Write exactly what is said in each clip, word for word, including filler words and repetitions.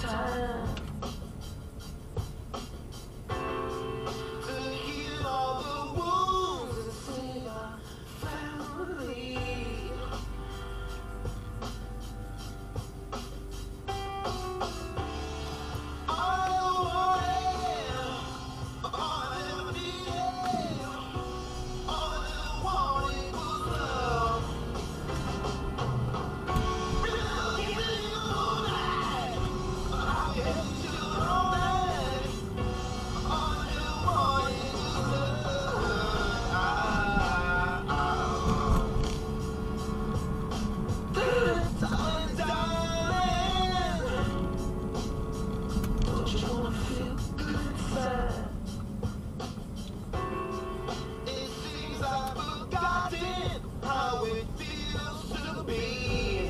time to heal all the wounds and save our family. How it feels to be.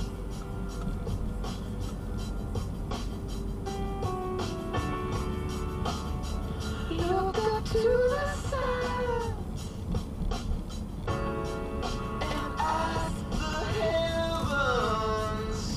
Look up to the sky and ask the heavens.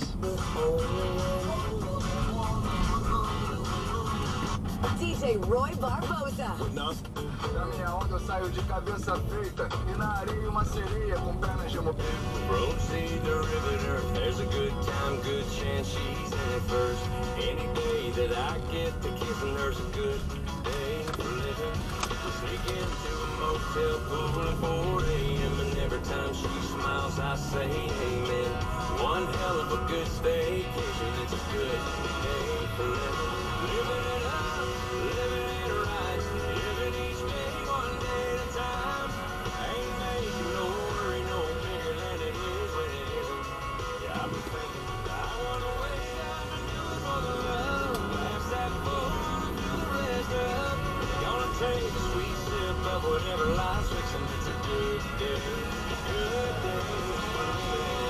D J Roy Barbosa. Da minha onda eu saio de cabeça feita e na areia uma sereia com pernas de motor. Proceed the riveter, there's a good time, good chance she's in it first. Any day that I get to kissing her's a good day for living. Sneak into a motel pool at four A M and every time she smiles I say amen. One hell of a good staycation, it's a good day for living. Living it up, living it right, living each day one day at a time. Ain't making no worry no bigger than it is when it isn't. Yeah, I've been thinking, I wanna wake up and do it for the love. Pass that phone and do the rest up. Gonna take a sweet sip of whatever life's fixing. It's a good day, good day for living.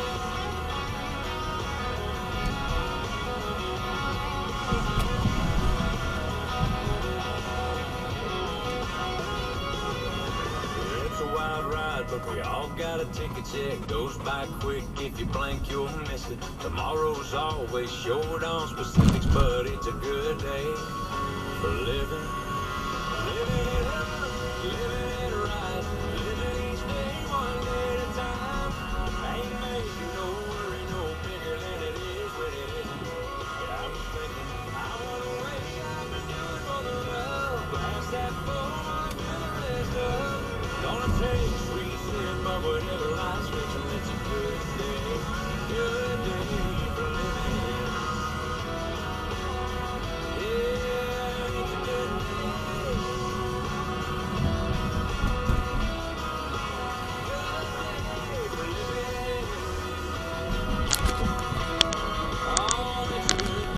It's a wild ride, but we all got a ticket check. Goes by quick, if you blink you'll miss it. Tomorrow's always short on specifics, but it's a good day for living. Living it up, living it right, living each day one day at a time. Ain't making no worry no bigger than it is when it isn't. Yeah, I'm thinking, I wanna wake up and do it for the love. Blast that phone and do the rest up. Gonna take a sweet sip of whatever life's fixing. It's a good day, good day.